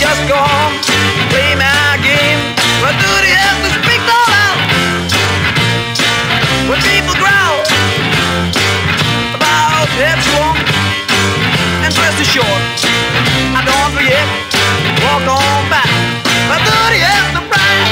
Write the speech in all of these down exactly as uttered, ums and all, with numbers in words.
just go home, play my game. But duty has to speak all out when people growl about heads wrong and dress too short. I don't forget, walk on back. But duty has to pride.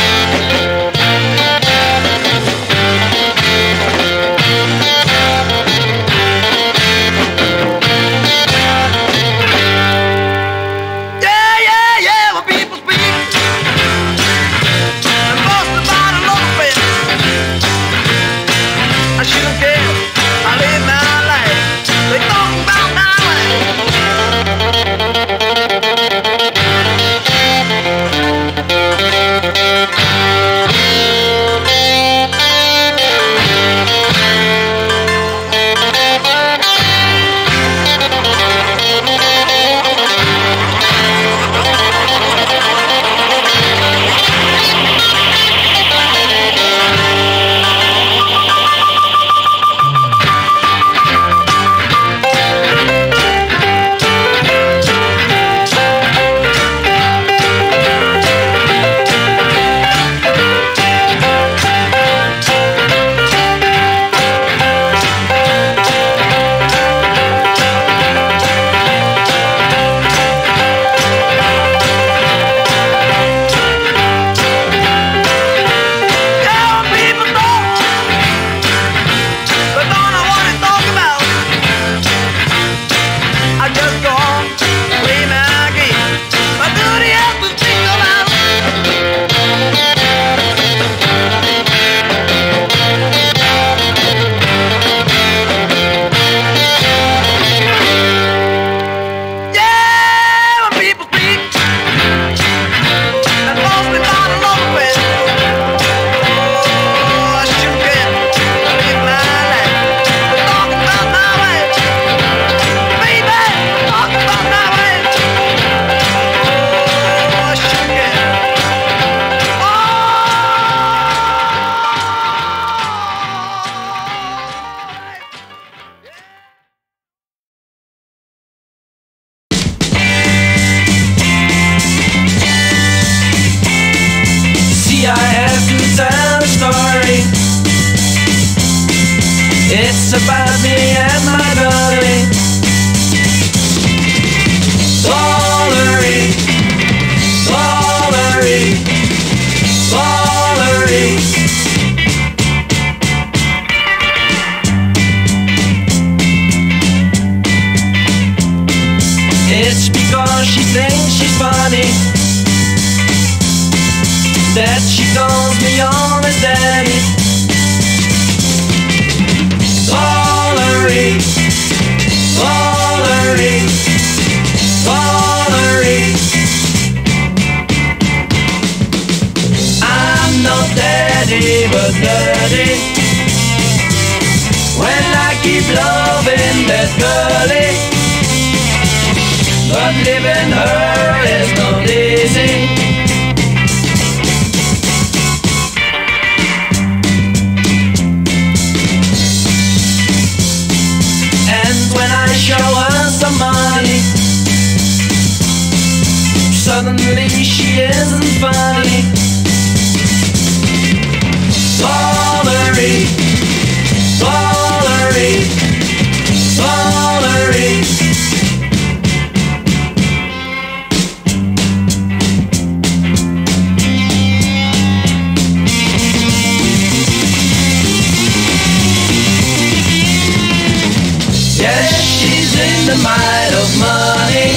It's about me and my darling. Ballery, ballery, ballery. It's because she thinks she's funny that she calls me on as daddy. Ballery, ballery, ballery. I'm no daddy but dirty when I keep loving that girlie, but leaving her is not easy. Show her some money, suddenly she isn't funny. Ballery, ballery, ballery. Yes, she's in the might of money.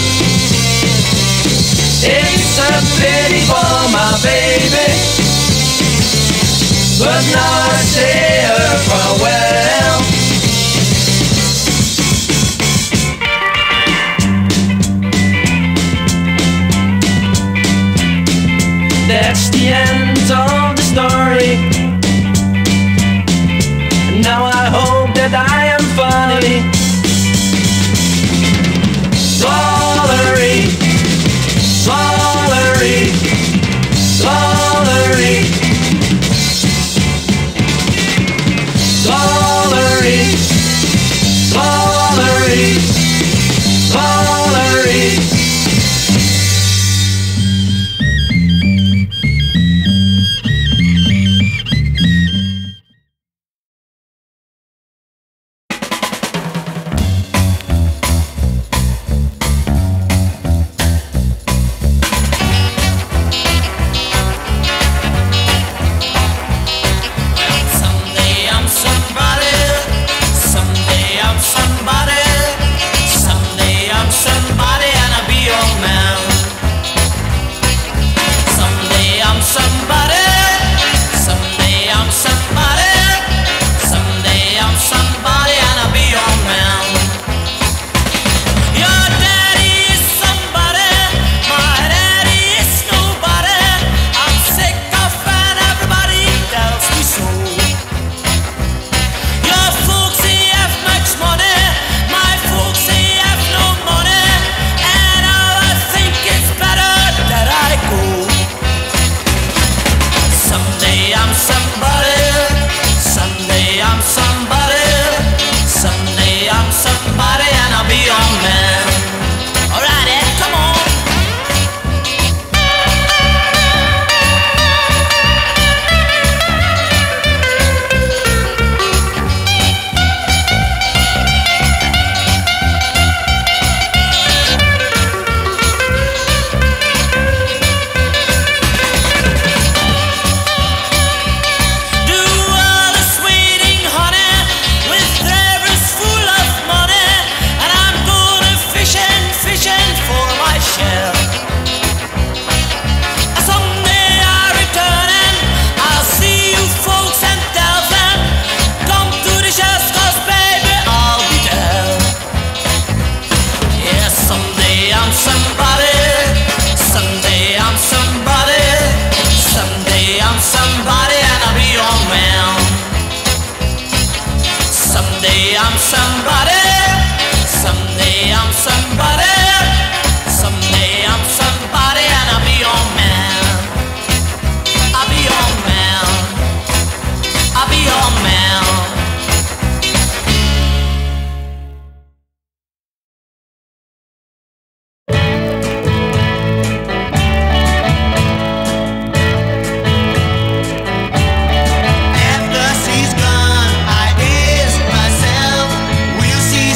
It's a pity for my baby, but now I say her farewell. That's the end of the story. Now I hope that I am funny. Ballery, ballery, ballery, ballery, ballery, ballery. I'm somebody. Someday I'm somebody. Someday I'm somebody, and I'll be your man. I'll be your man. I'll be your man. After she's gone, I ask myself, will she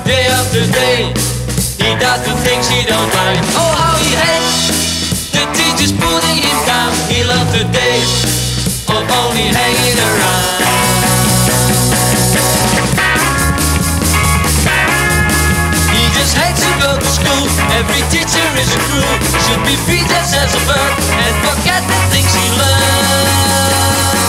day after day. He does the things he don't like. Oh, how he hates the teachers putting him down. He loves the days of only hanging around. He just hates to go to school. Every teacher is a crew. Should be free just as a bird and forget the things he learned.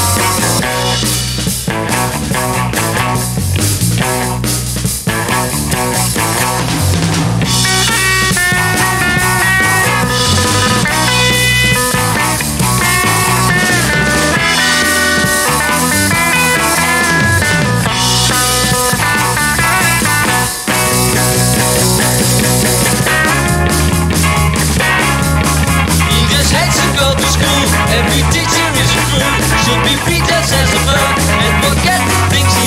Every teacher is a fool. Should be free just as a bird and forget the things he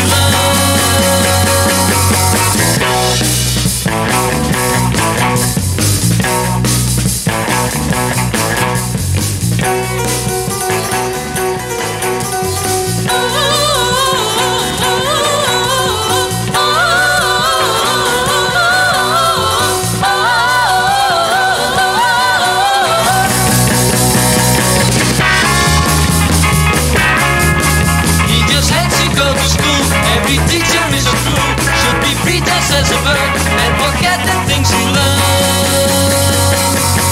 as a bird and forget the things he learned.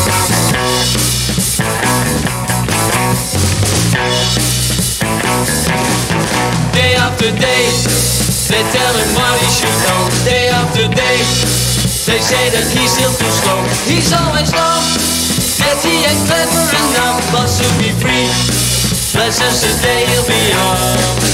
Day after day, they tell him what he should know. Day after day, they say that he's still too slow. He's always known that he ain't clever enough, but to be free. Bless us the day he'll be on.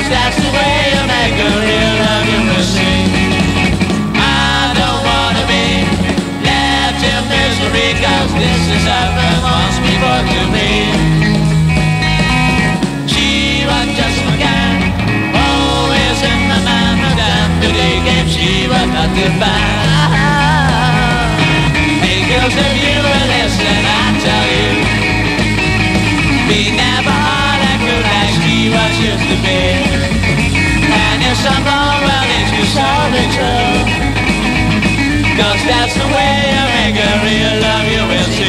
'cause that's the way you make a real love you will see. I don't wanna be left in misery, 'cause this is how it wants me for to be. She was just a guy, always in my mind, but after the game she was not goodbye. Hey girls, if you will listen, I tell you, be never all that good like she was used to be. And if some wrong, well, it's just only true, 'cause that's the way you make a real love you will see.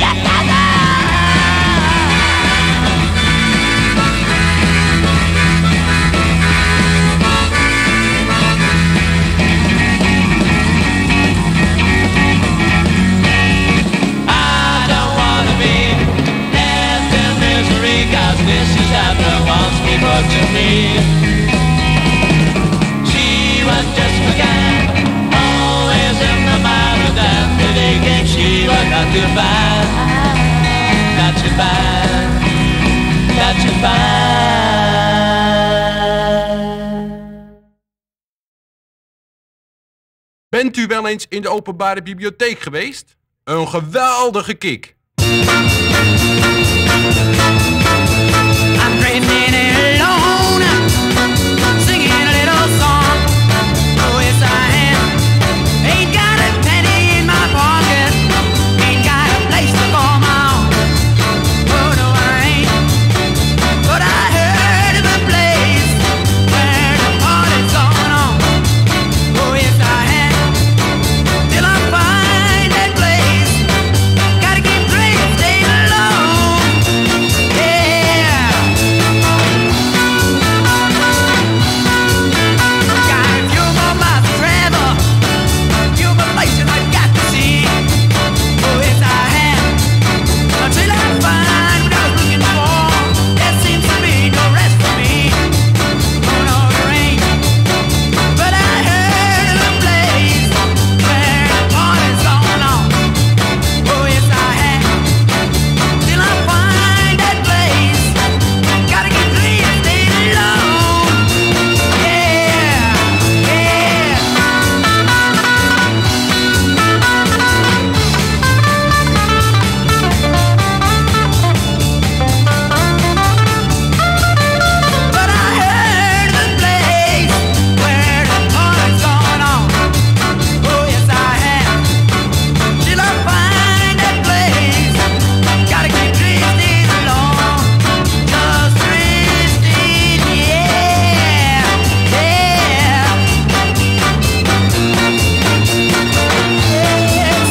This is how the wants people to be. She was just a guy, always in the mind of that today game. She was not too bad, not too bad, not too bad. Bent u wel eens in de openbare bibliotheek geweest? Een geweldige kick. I'm dreaming alone, singing a little song. Oh yes I am. Ain't got a penny in my pocket, ain't got a place to call my own. Oh no I ain't, but I heard of a place where the party's going on. Oh yes I am, till I find that place. Gotta keep dreaming, stay alone. Yeah. Got a few more miles to travel, a few more places I've got to see. Oh yes I have, until I find what I was looking for. There seems to be no rest for me. Oh no there ain't, but I heard of a place where the party's going on. Oh yes I have, till I find that place. Gotta keep dreaming, stay alone. Yeah, yeah. But I heard of a place where the party's going on. Oh yes I have, till I find that place. Gotta keep drifting along, just drifting, yeah, yeah. It's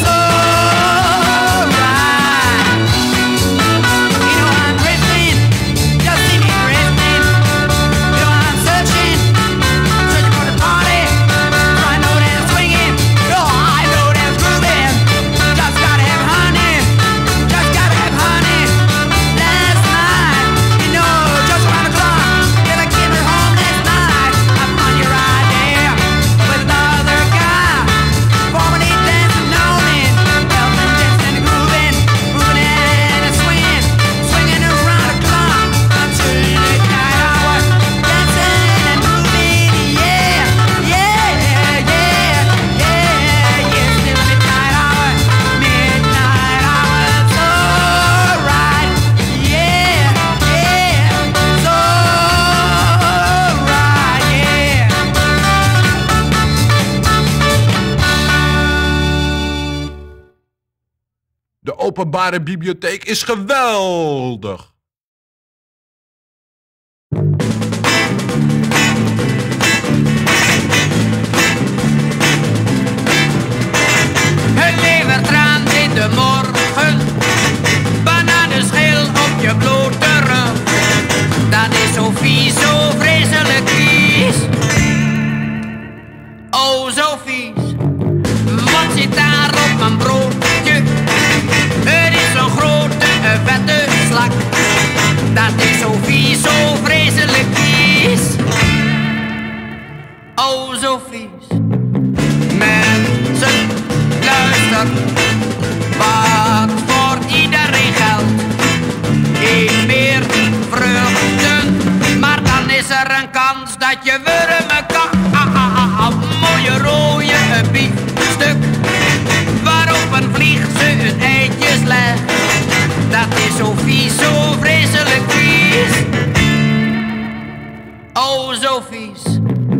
alright. You know I'm drifting, just see me drifting. You know I'm searching, searching for the party. I know they're swinging, no I know they're grooving. Just gotta have honey, just gotta have honey. Last night, you know, just around the clock, till I came home last night, I found you right there with another guy, formerly dancing on it, helping dancing and grooving, moving and swinging, swinging around the clock until the midnight hour, dancing and moving, yeah, yeah, yeah, yeah, yes, till midnight hour, midnight hour, it's alright, yeah, yeah, it's alright, yeah. De openbare bibliotheek is geweldig. Het levertraan in de morgen, bananenschil op je blote rug. Dat is zo vies, zo vreselijk vies. Oh, zo vies. Wat zit daar op mijn broodje? Het is zo'n grote, vette slak. Dat is zo vies, zo vreselijk vies. Oh, zo vies.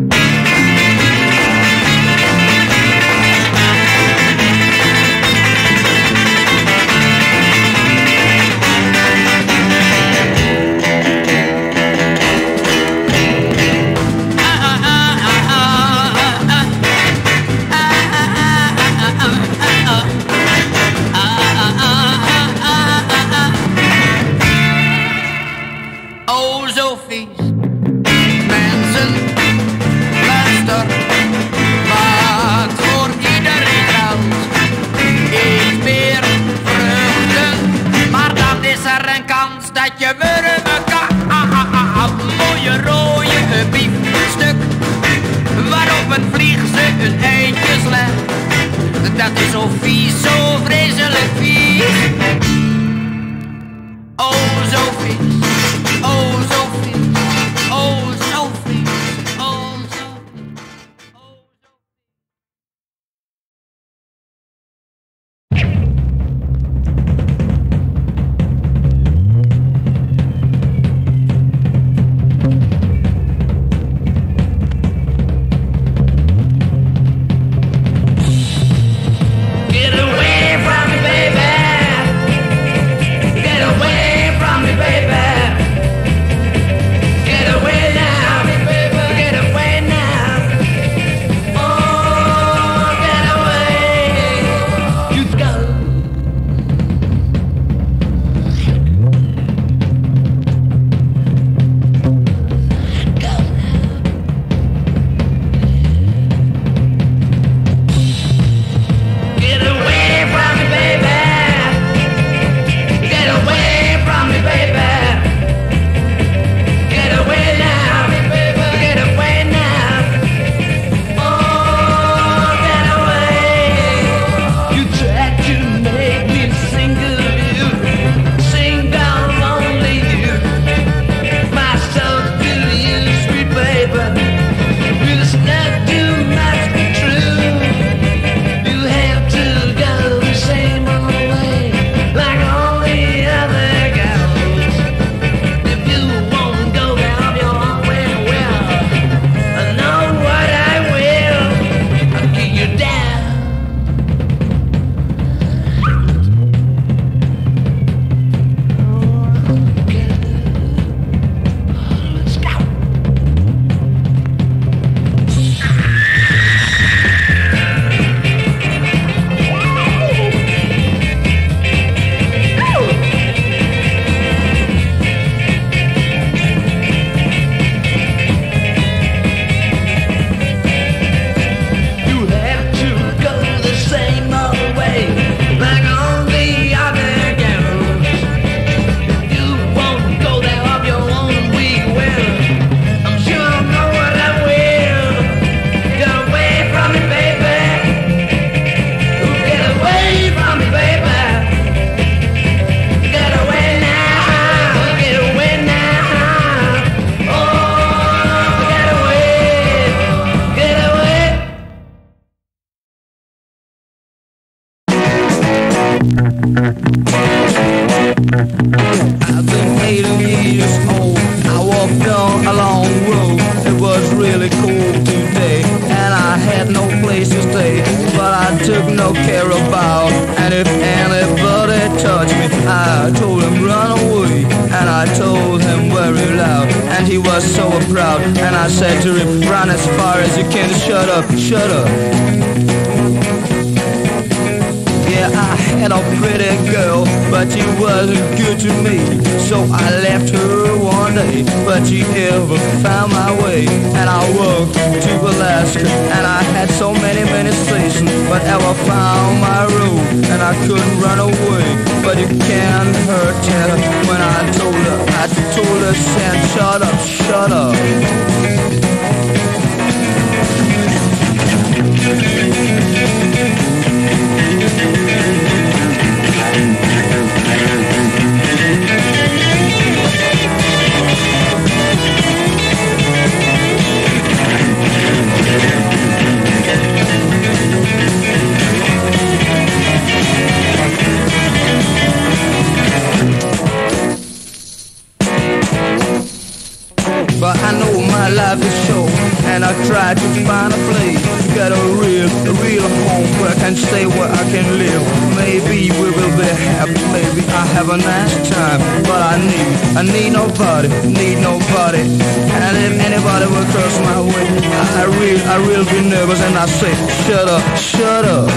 Oh, zo vies. Mensen, luister, wat voor iedereen geldt. Eet meer vruchten, maar dan is er een kans dat je wurmen kan. Mooie rode biefstuk, waarop een vlieg ze een eitjes legt. Dat is zo vies, zo vreselijk vies. Oh, zo vies. Oh, zo vies. Oh, zo vies. Oh, zo vies. Oh, zo Get away from me, baby. Get away from me, baby. Get away now, baby. Get away now. Oh, get away. You go. Go now. Get away from me, baby. Get away from me, baby. Get away now, baby. Get away now. Oh, get away. You tried to make me single, you single, only you. My soul to you, sweet baby. It's not too much to true. You have to go the same old way, like all the other girls. If you won't go down your own way, well, I know what I will. I'll get you down. Let's go. You have to go the same old way, like all the other girls. You won't go there of your own free will. I'm sure I know what I will. Get away from me, baby. Get away from me, baby. Get away now. Get away now. Oh, get away. Get away. I've been eighty years old. I walked down a long road. It was really cold today, and I had no place to stay. But I took no care about, and if anybody touched me, I told him run away. And I told him very loud, and he was so proud. And I said to him, run as far as you can. Shut up, shut up. Yeah, I had a pretty girl, but she wasn't good to me. So I left her one day, but she never found my way. And I walked to Alaska, and I had so many, many stations, but ever found my road, and I couldn't run away. But you can't hurt her. When I told her, I told her, said, shut up, shut up. have a nice time. But I need, I need nobody, need nobody. And if anybody will cross my way, I, I real, I real be nervous and I say, shut up, shut up.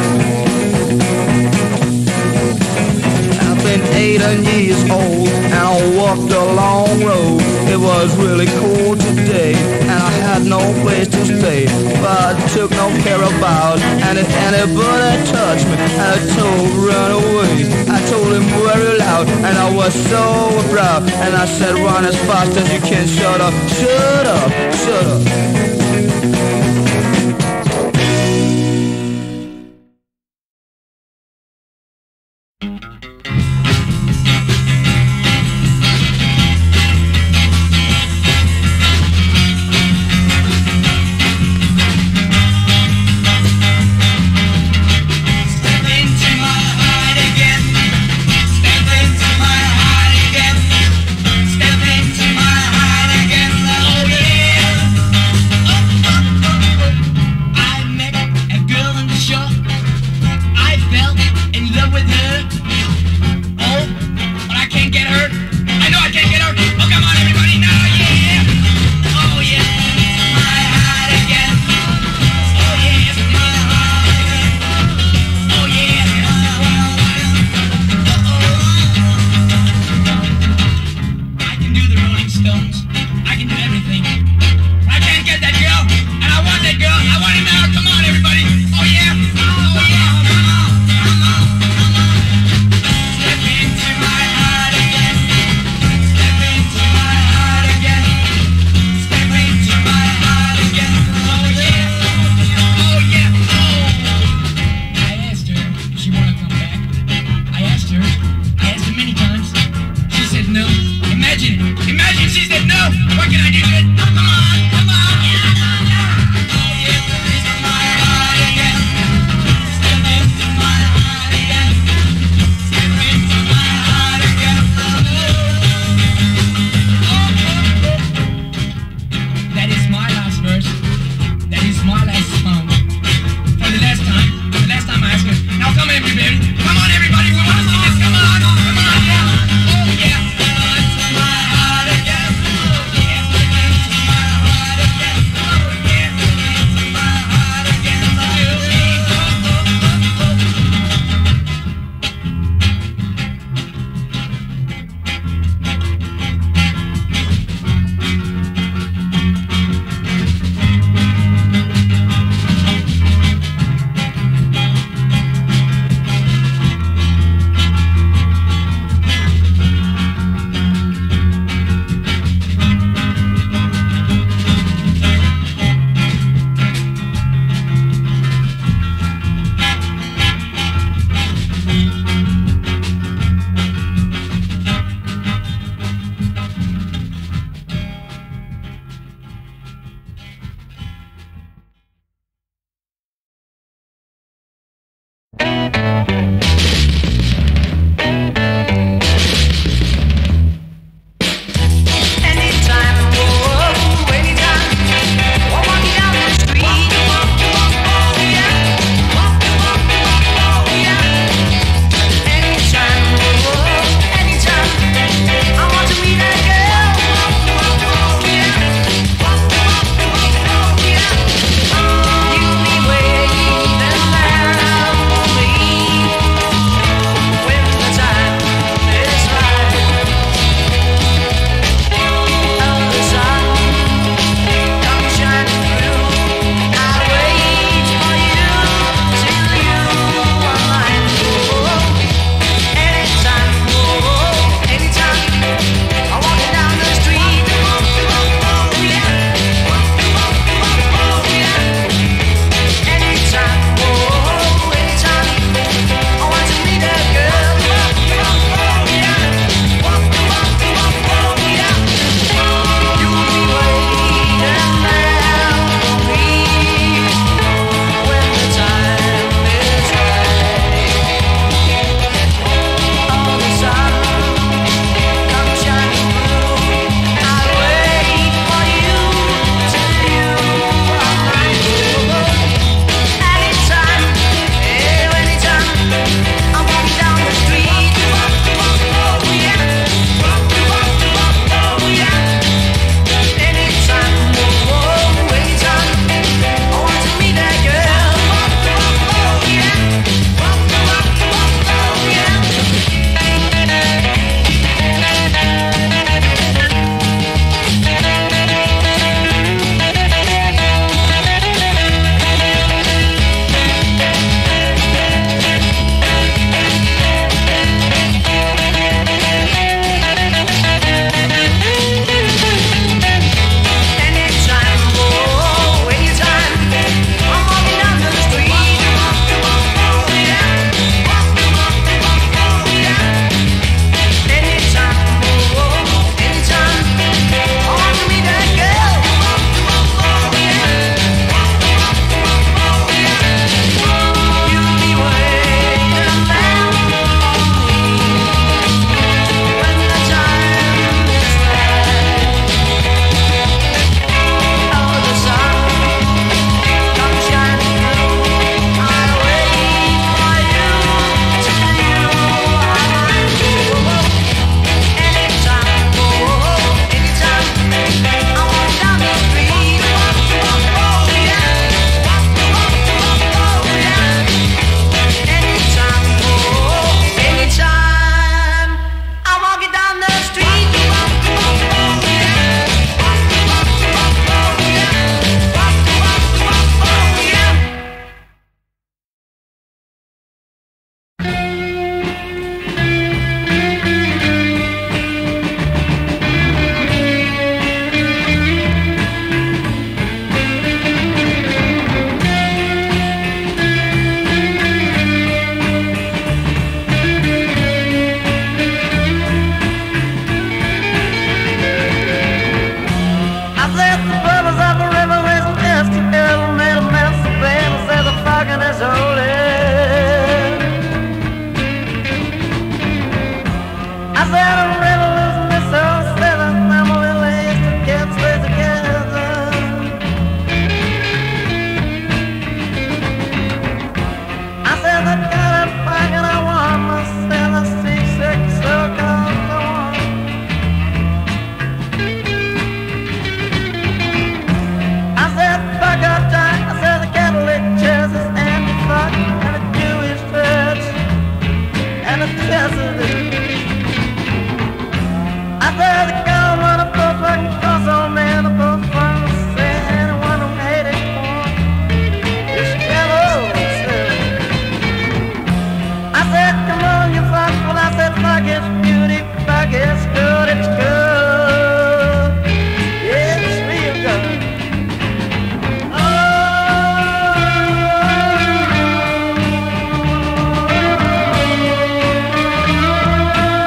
I've been eighteen years old and I walked a long road. It was really cold today and I had no place to stay, but I took no care about. And if anybody touched me and I told run away, I told him very loud and I was so proud. And I said run as fast as you can, shut up, shut up, shut up. Yes, it is. I said the girl when I put like cross on me, the both ones say anyone who made it for this yellow. I said, come on, you fuck. Well, I said, fuck it's beauty, fuck it's good, it's good. Yeah, it's real good. Oh,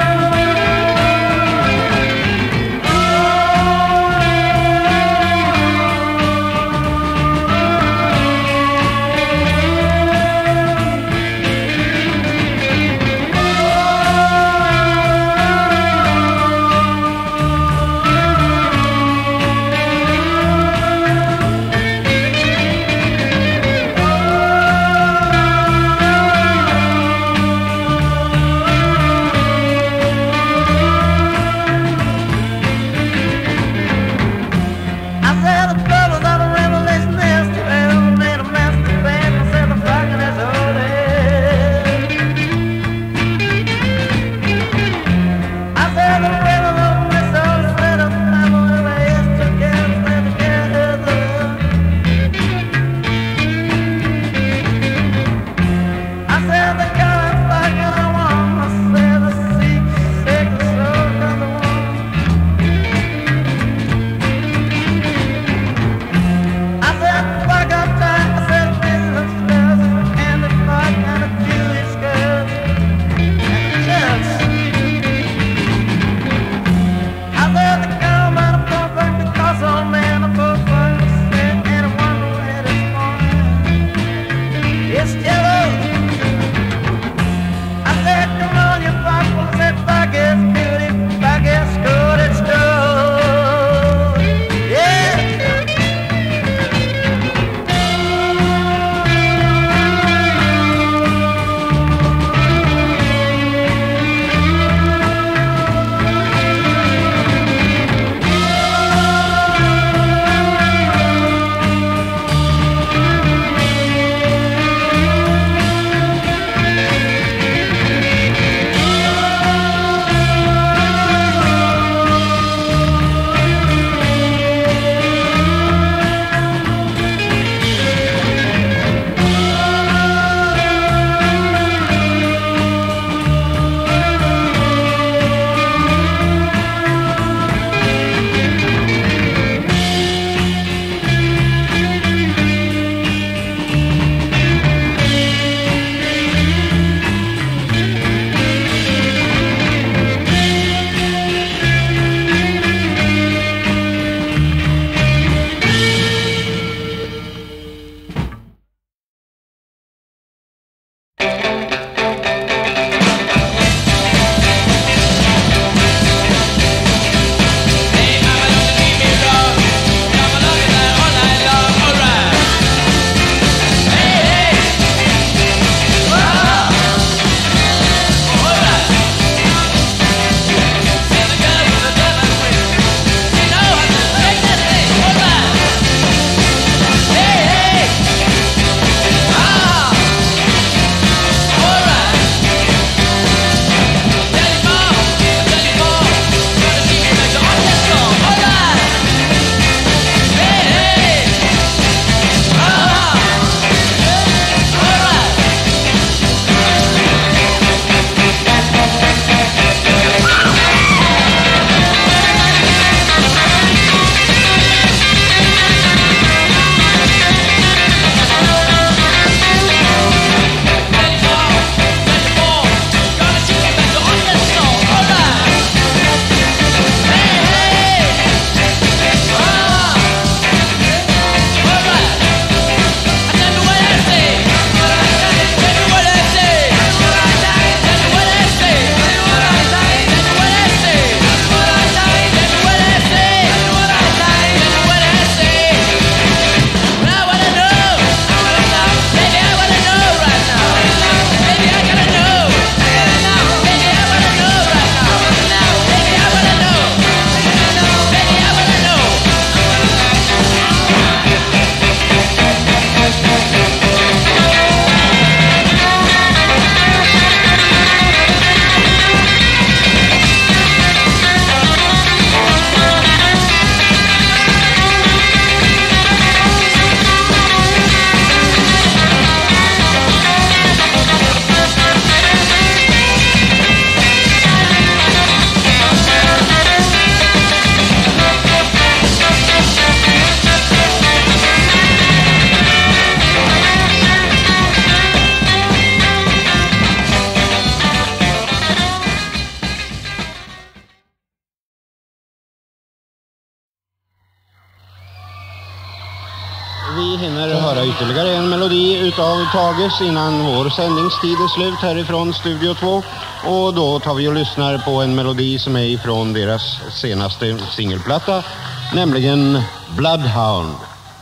vänner, höra ytterligare en melodi utav Tages innan vår sändningstid är slut härifrån Studio två. Och då tar vi och lyssnar på en melodi som är ifrån deras senaste singelplatta, nämligen Bloodhound.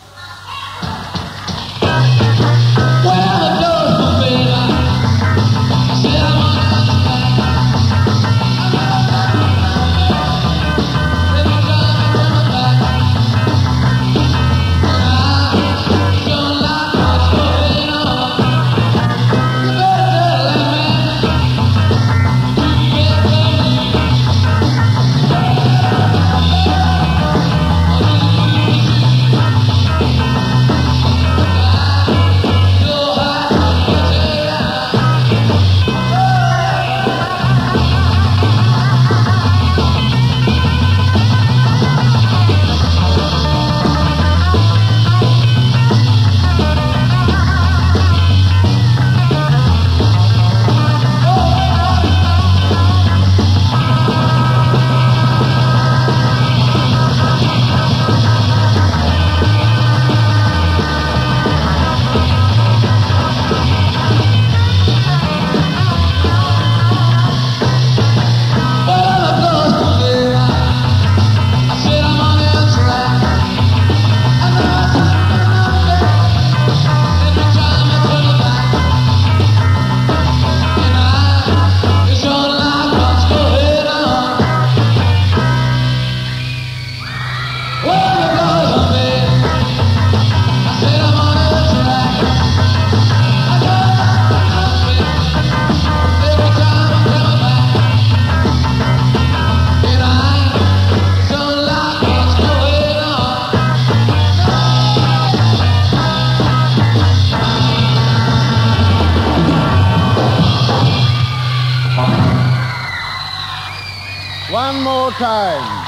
One more time.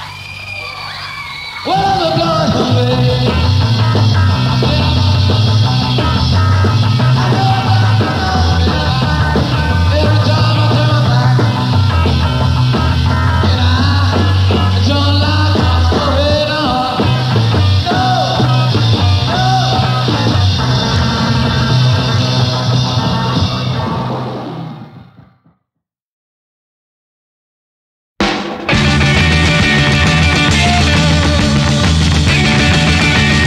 Well, the blood away. Thank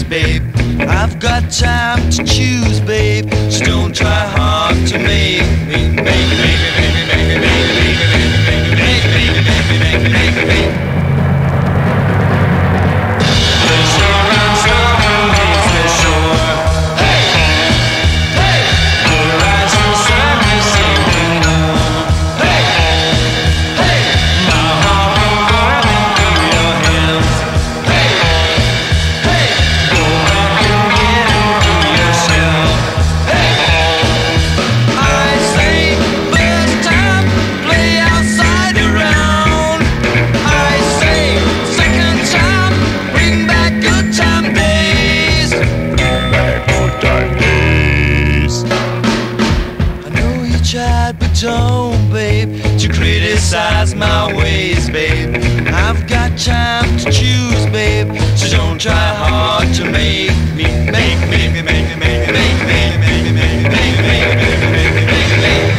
ways, babe. I've got time to choose, babe. So don't try hard to make me, make me, make me, make me, make me, make me, make me, make me, make me, make me, make me, make me, make me. Don't, babe, to criticize my ways, babe. I've got time to choose, babe. So don't try hard to make me, make me, make me, make me, make me, make me, make me, make me, make me, make me, make me, make me.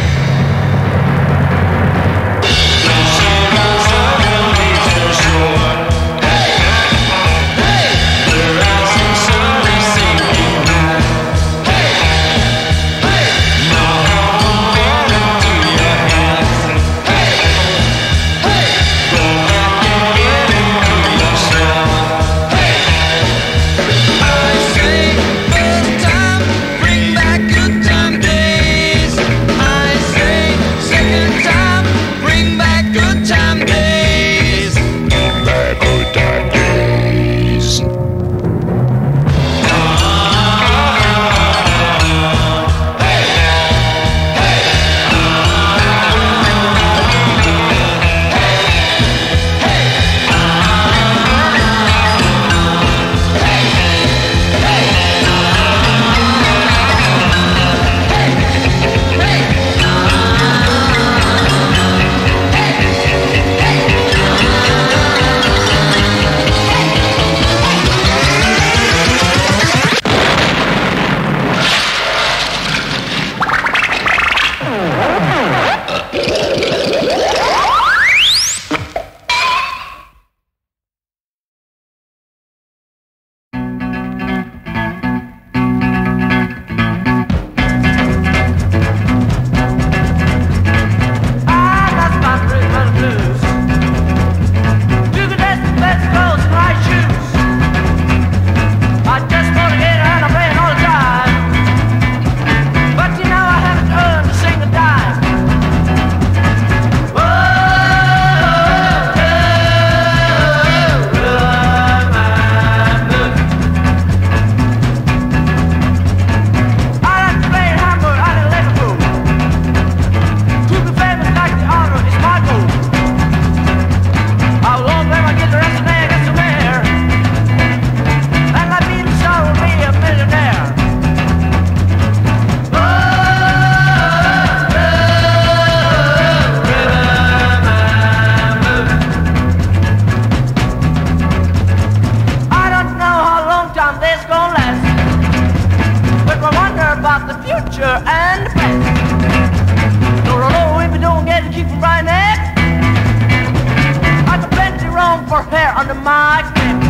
Under my grip.